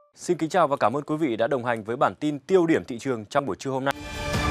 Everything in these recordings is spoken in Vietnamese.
Xin kính chào và cảm ơn quý vị đã đồng hành với bản tin tiêu điểm thị trường trong buổi trưa hôm nay.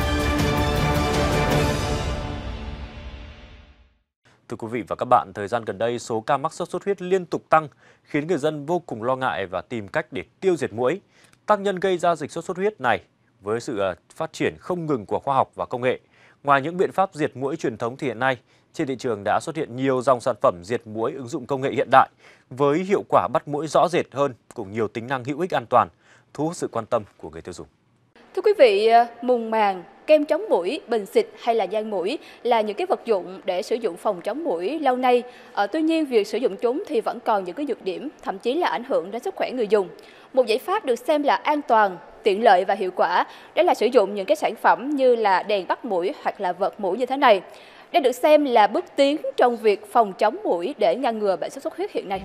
Thưa quý vị và các bạn, thời gian gần đây số ca mắc sốt xuất huyết liên tục tăng khiến người dân vô cùng lo ngại và tìm cách để tiêu diệt muỗi. Tác nhân gây ra dịch sốt xuất huyết này với sự phát triển không ngừng của khoa học và công nghệ. Ngoài những biện pháp diệt muỗi truyền thống thì hiện nay trên thị trường đã xuất hiện nhiều dòng sản phẩm diệt muỗi ứng dụng công nghệ hiện đại với hiệu quả bắt muỗi rõ rệt hơn cùng nhiều tính năng hữu ích an toàn, thu hút sự quan tâm của người tiêu dùng. Thưa quý vị, mùng màng, kem chống muỗi, bình xịt hay là giang muỗi là những cái vật dụng để sử dụng phòng chống muỗi lâu nay. Tuy nhiên, việc sử dụng chúng thì vẫn còn những cái nhược điểm, thậm chí là ảnh hưởng đến sức khỏe người dùng. Một giải pháp được xem là an toàn, tiện lợi và hiệu quả, đó là sử dụng những cái sản phẩm như là đèn bắt muỗi hoặc là vợt muỗi như thế này. Đây được xem là bước tiến trong việc phòng chống muỗi để ngăn ngừa bệnh sốt xuất huyết hiện nay.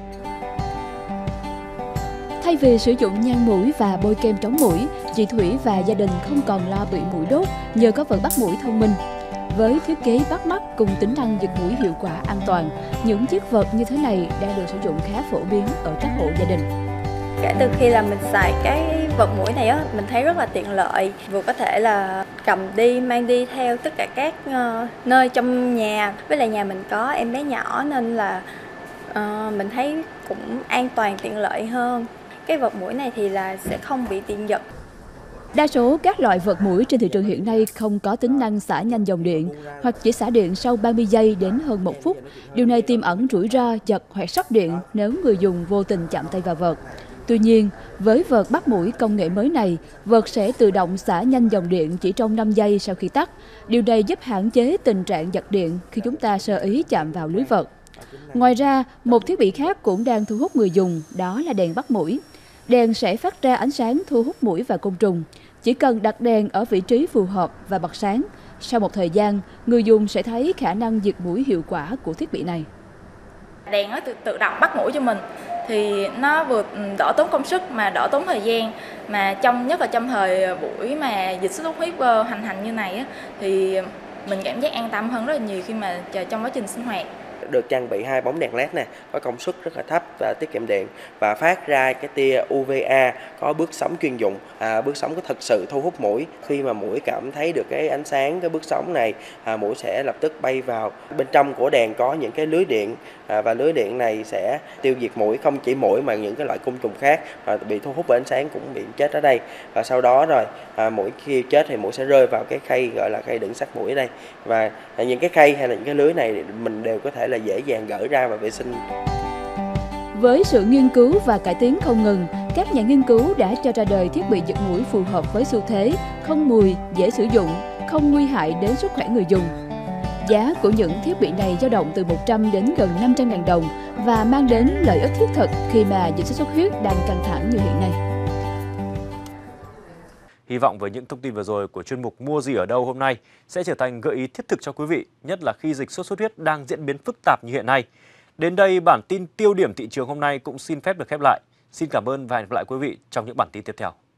Thay vì sử dụng nhang muỗi và bôi kem chống muỗi, chị Thủy và gia đình không còn lo bị muỗi đốt nhờ có vợt bắt muỗi thông minh. Với thiết kế bắt mắt cùng tính năng diệt muỗi hiệu quả an toàn, những chiếc vợt như thế này đang được sử dụng khá phổ biến ở các hộ gia đình. Kể từ khi là mình xài cái vợt muỗi này á, mình thấy rất là tiện lợi, vừa có thể là cầm đi, mang đi theo tất cả các nơi trong nhà. Với lại nhà mình có em bé nhỏ nên là mình thấy cũng an toàn tiện lợi hơn. Cái vợt muỗi này thì là sẽ không bị điện giật. Đa số các loại vợt muỗi trên thị trường hiện nay không có tính năng xả nhanh dòng điện hoặc chỉ xả điện sau 30 giây đến hơn 1 phút. Điều này tiềm ẩn rủi ro giật hoặc sốc điện nếu người dùng vô tình chạm tay vào vợt. Tuy nhiên, với vợt bắt muỗi công nghệ mới này, vợt sẽ tự động xả nhanh dòng điện chỉ trong 5 giây sau khi tắt. Điều này giúp hạn chế tình trạng giật điện khi chúng ta sơ ý chạm vào lưới vợt. Ngoài ra, một thiết bị khác cũng đang thu hút người dùng, đó là đèn bắt muỗi. Đèn sẽ phát ra ánh sáng thu hút muỗi và côn trùng. Chỉ cần đặt đèn ở vị trí phù hợp và bật sáng, sau một thời gian, người dùng sẽ thấy khả năng diệt muỗi hiệu quả của thiết bị này. Đèn nó tự động bắt muỗi cho mình thì nó vừa đỡ tốn công sức mà đỡ tốn thời gian, mà nhất là trong thời buổi mà dịch sốt xuất huyết hoành hành như này á, thì mình cảm giác an tâm hơn rất là nhiều khi mà trong quá trình sinh hoạt. Được trang bị 2 bóng đèn LED này có công suất rất là thấp và tiết kiệm điện và phát ra cái tia UVA có bước sóng chuyên dụng. Bước sóng có thực sự thu hút muỗi. Khi mà muỗi cảm thấy được cái ánh sáng, cái bước sóng này, muỗi sẽ lập tức bay vào. Bên trong của đèn có những cái lưới điện và lưới điện này sẽ tiêu diệt muỗi, không chỉ muỗi mà những cái loại côn trùng khác bị thu hút bởi ánh sáng cũng bị chết ở đây. Và sau đó rồi muỗi khi chết thì muỗi sẽ rơi vào cái khay gọi là khay đựng xác muỗi ở đây. Và những cái khay hay là những cái lưới này mình đều có thể là dễ dàng gỡ ra và vệ sinh. Với sự nghiên cứu và cải tiến không ngừng, các nhà nghiên cứu đã cho ra đời thiết bị diệt muỗi phù hợp với xu thế, không mùi, dễ sử dụng, không nguy hại đến sức khỏe người dùng. Giá của những thiết bị này dao động từ 100 đến gần 500.000 đồng và mang đến lợi ích thiết thực khi mà dịch sốt xuất huyết đang căng thẳng như hiện nay. Hy vọng với những thông tin vừa rồi của chuyên mục Mua gì ở đâu hôm nay sẽ trở thành gợi ý thiết thực cho quý vị, nhất là khi dịch sốt xuất huyết đang diễn biến phức tạp như hiện nay. Đến đây, bản tin tiêu điểm thị trường hôm nay cũng xin phép được khép lại. Xin cảm ơn và hẹn gặp lại quý vị trong những bản tin tiếp theo.